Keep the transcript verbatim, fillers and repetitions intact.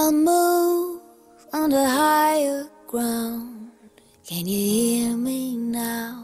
I'll move on to higher ground. Can you hear me now?